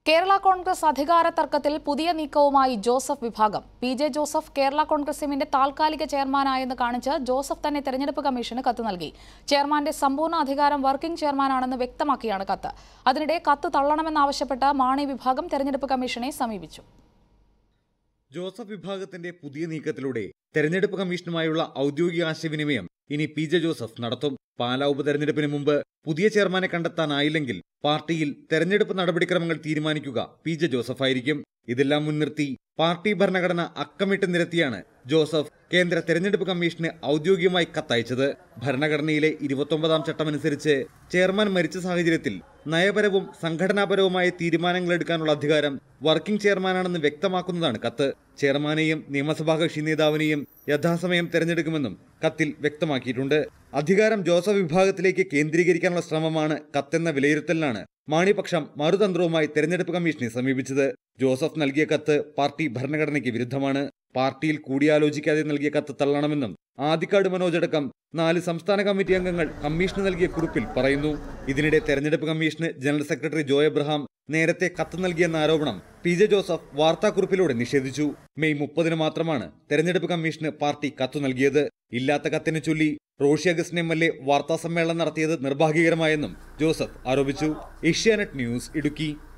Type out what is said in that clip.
കേരള കോൺഗ്രസ് അധികാര തർക്കത്തിൽ പുതിയ നീക്കവുമായി ജോസഫ് വിഭാഗം. പി.ജെ. ജോസഫ് കേരള കോൺഗ്രസ് എമ്മിന്റെ താൽക്കാലിക ചെയർമാനായെന്ന് കാണിച്ച് ജോസഫ് തന്നെ തെരഞ്ഞെടുപ്പ് കമ്മീഷന് കത്ത് നൽകി. ചെയർമാന്റെ സമ്പൂർണ്ണ അധികാരം വർക്കിംഗ് ചെയർമാനാണെന്ന് വ്യക്തമാക്കിയാണ് കത്ത്. അതിനിടെ കത്ത് തള്ളണമെന്നാവശ്യപ്പെട്ട് മാണി വിഭാഗം തെരഞ്ഞെടുപ്പ് കമ്മീഷനെ സമീപിച്ചു. ജോസഫ് വിഭാഗത്തിന്റെ പുതിയ നീക്കത്തിലൂടെ തെരഞ്ഞെടുപ്പ് കമ്മീഷനുമായുള്ള ഔദ്യോഗിക ആശയവിനിമയം ഇനി പി.ജെ. ജോസഫ് നടത്തും. പാലാ ഉപതെരഞ്ഞെടുപ്പിന് മുമ്പ് പുതിയ ചെയർമാനെ കണ്ടെത്താനായില്ലെങ്കിൽ പാർട്ടിയിൽ തെരഞ്ഞെടുപ്പ് നടപടിക്രമങ്ങൾ തീരുമാനിക്കുക പി.ജെ. ജോസഫ് ആയിരിക്കും. ഇതെല്ലാം മുൻനിർത്തി പാർട്ടി ഭരണഘടന അക്കമിട്ട് നിരത്തിയാണ് ജോസഫ് കേന്ദ്ര തെരഞ്ഞെടുപ്പ് കമ്മീഷന് ഔദ്യോഗികമായി കത്തയച്ചത്. ഭരണഘടനയിലെ 29ാം ചട്ടമനുസരിച്ച് ചെയർമാൻ മരിച്ച സാഹചര്യത്തിൽ നയപരവും സംഘടനാപരവുമായ തീരുമാനങ്ങൾ എടുക്കാനുള്ള അധികാരം വർക്കിംഗ് ചെയർമാനാണെന്ന് വ്യക്തമാക്കുന്നതാണ് കത്ത്. ചെയർമാനെയും നിയമസഭാ കക്ഷി നേതാവിനെയും യഥാസമയം തെരഞ്ഞെടുക്കുമെന്നും കത്തിൽ വ്യക്തമാക്കിയിട്ടുണ്ട്. അധികാരം ജോസഫ് വിഭാഗത്തിലേക്ക് കേന്ദ്രീകരിക്കാനുള്ള ശ്രമമാണ് കത്തെന്ന വിലയിരുത്തലിനാണ് മാണിപക്ഷം മറുതന്ത്രവുമായി തെരഞ്ഞെടുപ്പ് കമ്മീഷനെ സമീപിച്ചത്. ജോസഫ് നൽകിയ കത്ത് പാർട്ടി ഭരണഘടനയ്ക്ക് വിരുദ്ധമാണ്. പാർട്ടിയിൽ കൂടിയാലോചിക്കാതെ നൽകിയ കത്ത് തള്ളണമെന്നും ആദിക്കാട് മനോജ് അടക്കം 4 സംസ്ഥാന കമ്മിറ്റി അംഗങ്ങൾ കമ്മീഷന് നൽകിയ കുറിപ്പിൽ പറയുന്നു. ഇതിനിടെ തെരഞ്ഞെടുപ്പ് കമ്മീഷന് ജനറൽ സെക്രട്ടറി ജോയ് എബ്രഹാം നേരത്തെ കത്ത് നൽകിയെന്ന ആരോപണം പി.ജെ. ജോസഫ് വാർത്താക്കുറിപ്പിലൂടെ നിഷേധിച്ചു. മെയ് 30 മാത്രമാണ് തെരഞ്ഞെടുപ്പ് കമ്മീഷന് പാർട്ടി കത്തു നൽകിയത്. ഇല്ലാത്ത കത്തിനെ ചൊല്ലി റോഷി അഗസ്റ്റിൻ എം.എൽ.എ വാർത്താസമ്മേളനം നടത്തിയത് നിർഭാഗ്യകരമായെന്നും ജോസഫ് ആരോപിച്ചു. ഏഷ്യാനെറ്റ് ന്യൂസ്, ഇടുക്കി.